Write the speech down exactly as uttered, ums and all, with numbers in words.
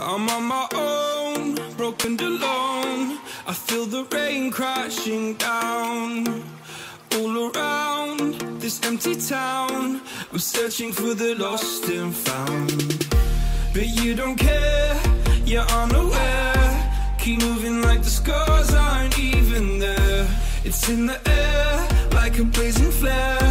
I'm on my own, broken and alone. I feel the rain crashing down all around this empty town. I'm searching for the lost and found, but you don't care, you're unaware. Keep moving like the scars aren't even there. It's in the air like a blazing flare.